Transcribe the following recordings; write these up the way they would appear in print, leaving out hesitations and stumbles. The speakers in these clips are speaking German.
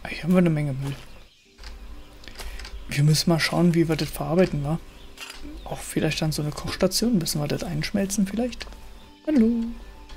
Hier haben wir eine Menge Müll. Wir müssen mal schauen, wie wir das verarbeiten, wa? Auch vielleicht dann so eine Kochstation. Müssen wir das einschmelzen vielleicht? Hallo.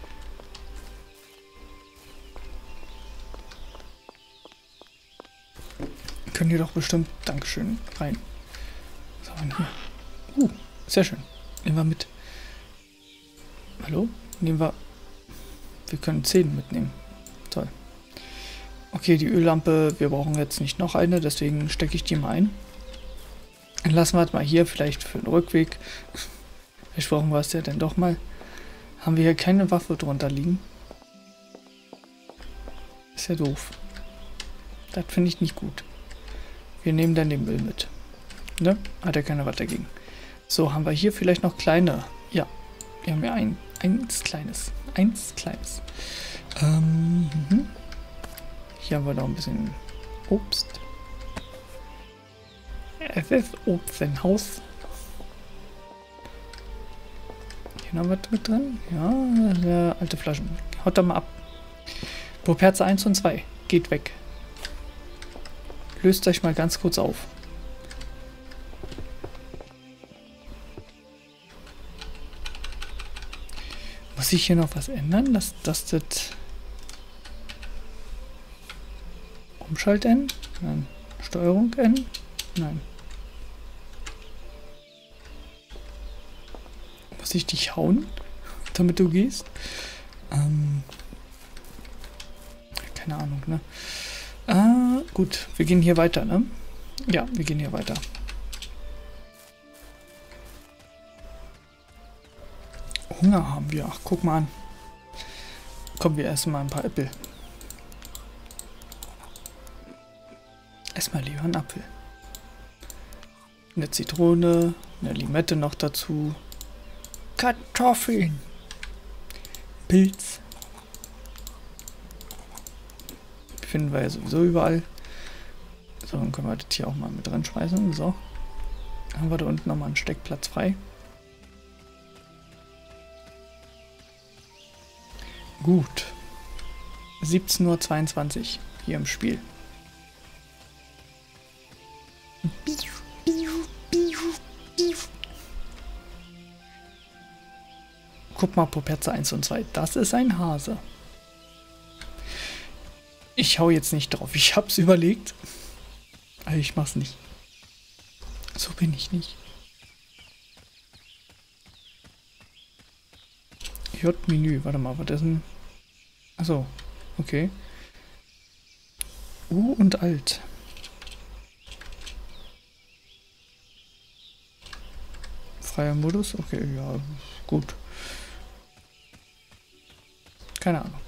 Können die doch bestimmt, Dankeschön, rein. Was haben wir hier? Sehr schön. Nehmen wir mit. Hallo? Nehmen wir... Wir können 10 mitnehmen. Toll. Okay, die Öllampe, wir brauchen jetzt nicht noch eine, deswegen stecke ich die mal ein. Dann lassen wir es mal hier, vielleicht für den Rückweg. Vielleicht brauchen wir es ja dann doch mal. Haben wir hier keine Waffe drunter liegen? Ist ja doof. Das finde ich nicht gut. Wir nehmen dann den Müll mit. Ne? Hat ja keiner was dagegen. So, haben wir hier vielleicht noch kleine. Ja, wir haben ja eins kleines. Eins kleines. Hier haben wir noch ein bisschen Obst. Es ist Obst im Haus. Hier noch was mit drin. Ja, alte Flaschen. Haut da mal ab. Properze 1 und 2. Geht weg. Löst euch mal ganz kurz auf. Muss ich hier noch was ändern? Das Umschalt N? Nein. Steuerung N? Nein. Muss ich dich hauen, damit du gehst? Keine Ahnung, ne? Gut, wir gehen hier weiter, ne? Ja, wir gehen hier weiter. Hunger haben wir. Ach, guck mal an. Kommen wir erstmal ein paar Äpfel. Erstmal lieber einen Apfel. Eine Zitrone, eine Limette noch dazu. Kartoffeln. Pilz. Finden wir ja sowieso überall. So, dann können wir das hier auch mal mit dran schmeißen. So. Dann haben wir da unten nochmal einen Steckplatz frei. Gut. 17:22 Uhr hier im Spiel. Guck mal, Properze 1 und 2. Das ist ein Hase. Ich hau jetzt nicht drauf. Ich hab's überlegt. Aber ich mach's nicht. So bin ich nicht. J-Menü. Warte mal, was ist denn? Achso. Okay. U und Alt. Freier Modus? Okay, ja, gut. Keine Ahnung.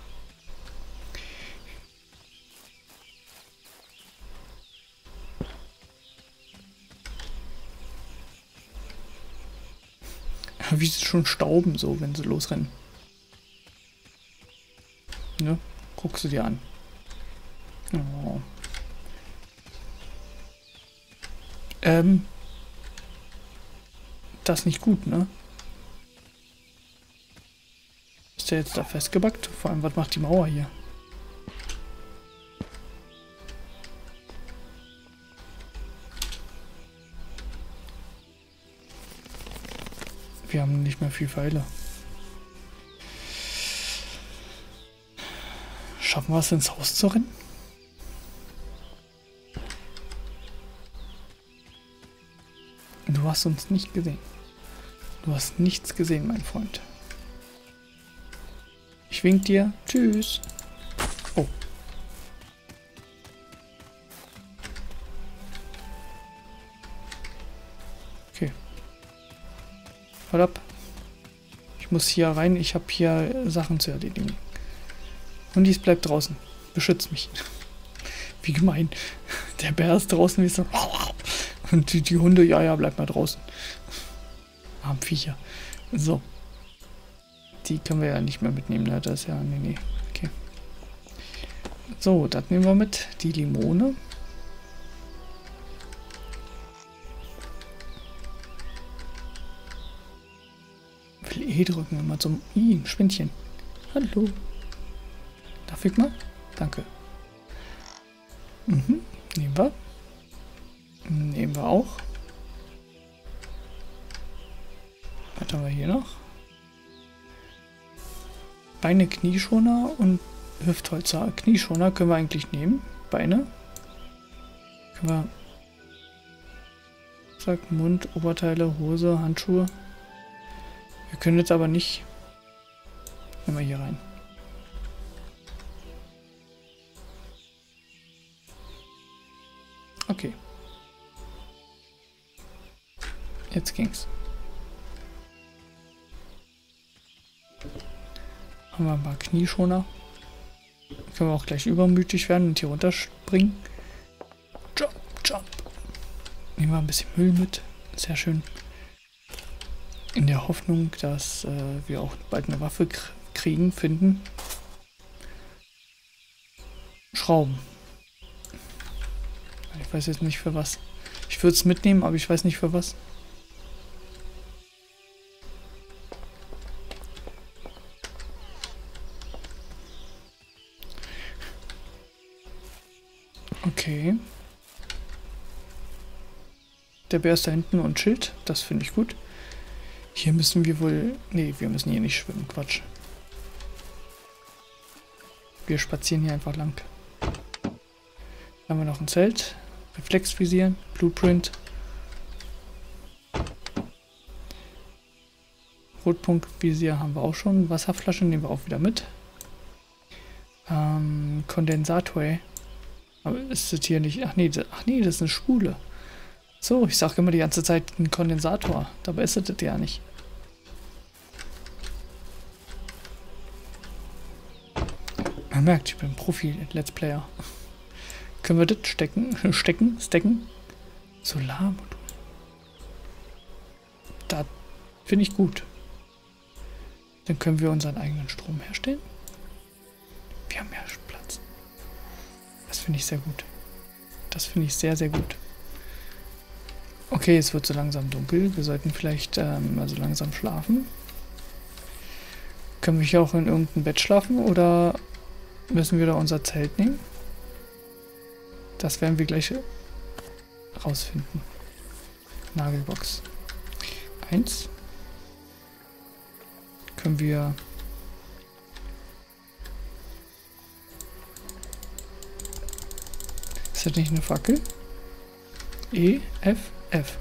Wie sie schon stauben, so, wenn sie losrennen. Ne? Guckst du dir an. Oh. Das ist nicht gut, ne? Ist der jetzt da festgebackt? Vor allem, was macht die Mauer hier? Wir haben nicht mehr viel Pfeile. Schaffen wir es ins Haus zu rennen? Du hast uns nicht gesehen. Du hast nichts gesehen, mein Freund. Ich wink dir. Tschüss. Oh. Okay. Halt ab. Ich muss hier rein. Ich habe hier Sachen zu erledigen. Und dies bleibt draußen. Beschützt mich. Wie gemein. Der Bär ist draußen wie so. Und die Hunde, ja, bleibt mal draußen. Arm Viecher. So. Die können wir ja nicht mehr mitnehmen, ne? Das ist ja. Nee. Okay. So, das nehmen wir mit. Die Limone. Will E drücken, immer zum ein Schwindchen. Hallo. Darf ich mal? Danke. Mhm. Nehmen wir. Nehmen wir auch. Was haben wir hier noch? Beine, Knieschoner und Hüftholzer. Knieschoner können wir eigentlich nehmen. Beine. Können wir. Zack, Mund, Oberteile, Hose, Handschuhe. Wir können jetzt aber nicht. Nehmen wir hier rein. Okay. Jetzt ging's. Haben wir ein paar Knieschoner. Können wir auch gleich übermütig werden und hier runterspringen. Jump, jump. Nehmen wir ein bisschen Müll mit. Sehr schön. In der Hoffnung, dass wir auch bald eine Waffe finden. Schrauben. Ich weiß jetzt nicht für was. Ich würde es mitnehmen, aber ich weiß nicht für was. Okay. Der Bär ist da hinten und chillt. Das finde ich gut. Hier müssen wir wohl... Nee, wir müssen hier nicht schwimmen. Quatsch. Wir spazieren hier einfach lang. Dann haben wir noch ein Zelt. Reflexvisier. Blueprint. Rotpunktvisier haben wir auch schon. Wasserflasche nehmen wir auch wieder mit. Kondensator. Aber ist das hier nicht... Ach nee, das ist eine Spule. So, ich sage immer die ganze Zeit ein Kondensator. Dabei ist das ja nicht. Man merkt, ich bin Profi-Let's Player. Können wir das stacken? Solarmodul. Das finde ich gut. Dann können wir unseren eigenen Strom herstellen. Wir haben mehr Platz. Das finde ich sehr gut. Das finde ich sehr, sehr gut. Okay, es wird so langsam dunkel. Wir sollten vielleicht also langsam schlafen. Können wir hier auch in irgendeinem Bett schlafen oder müssen wir da unser Zelt nehmen? Das werden wir gleich rausfinden. Nagelbox. 1. Können wir... Ist das nicht eine Fackel? E, F, F.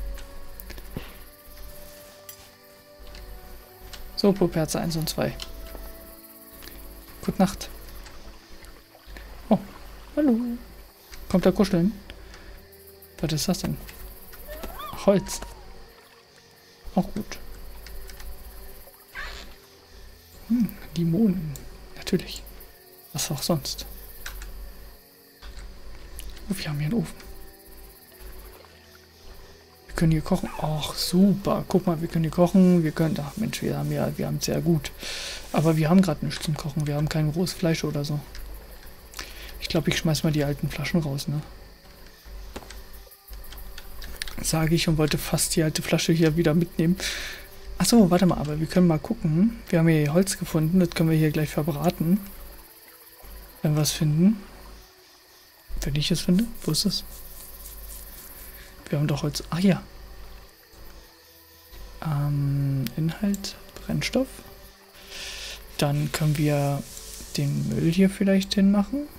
So, Puperze 1 und 2. Gute Nacht. Oh, hallo. Kommt da kuscheln? Was ist das denn? Holz. Auch gut. Limonen. Natürlich. Was auch sonst. Oh, wir haben hier einen Ofen. Wir können hier kochen. Ach, super. Guck mal, wir können hier kochen. Wir können... Ach Mensch, wir haben es sehr gut. Aber wir haben gerade nichts zum Kochen. Wir haben kein rohes Fleisch oder so. Ich glaube, ich schmeiß mal die alten Flaschen raus, ne? Sage ich und wollte fast die alte Flasche hier wieder mitnehmen. Achso, warte mal, aber wir können mal gucken. Wir haben hier Holz gefunden. Das können wir hier gleich verbraten. Wenn wir es finden. Wenn ich es finde. Wo ist es? Wir haben doch Holz. Ah ja. Inhalt, Brennstoff. Dann können wir den Müll hier vielleicht hinmachen.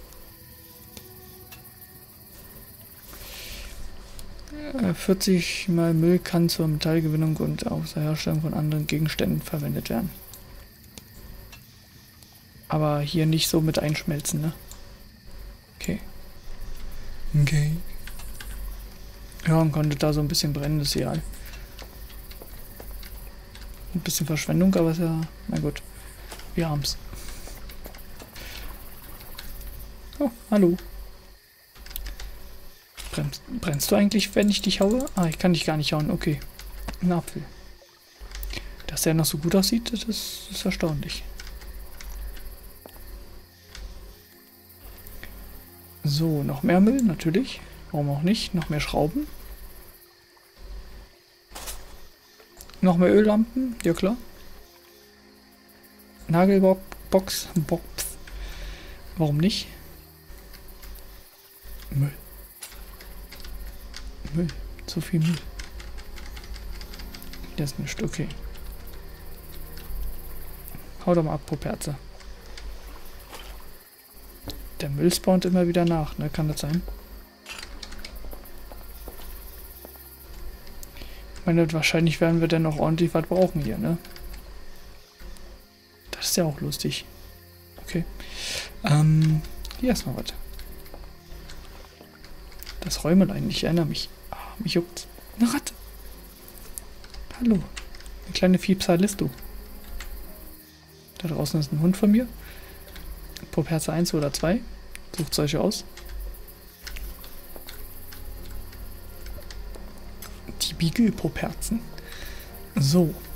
Äh, 40 mal Müll kann zur Metallgewinnung und auch zur Herstellung von anderen Gegenständen verwendet werden. Aber hier nicht so mit einschmelzen, ne? Okay. Okay. Ja, und konnte da so ein bisschen brennen, ist egal. Ein bisschen Verschwendung, aber ist ja... Na gut. Wir haben's. Oh, hallo. Brennst du eigentlich, wenn ich dich haue? Ah, ich kann dich gar nicht hauen. Okay. Ein Apfel. Dass der noch so gut aussieht, das ist erstaunlich. So, noch mehr Müll, natürlich. Warum auch nicht? Noch mehr Schrauben. Noch mehr Öllampen, ja klar. Nagelbox, Box. Warum nicht? Müll. Müll. Zu viel Müll. Der ist nicht okay. Hau doch mal ab, Poperze. Der Müll spawnt immer wieder nach, ne? Kann das sein? Ich meine, wahrscheinlich werden wir dann noch ordentlich was brauchen hier, ne? Das ist ja auch lustig. Okay. Hier erstmal was. Das Räumelein, ich erinnere mich. Ah, mich juckt's. Eine Ratte. Hallo. Eine kleine Fiepsalisto. Da draußen ist ein Hund von mir. Poperze 1 oder 2. Sucht solche aus. Die Beagle-Poperzen. So.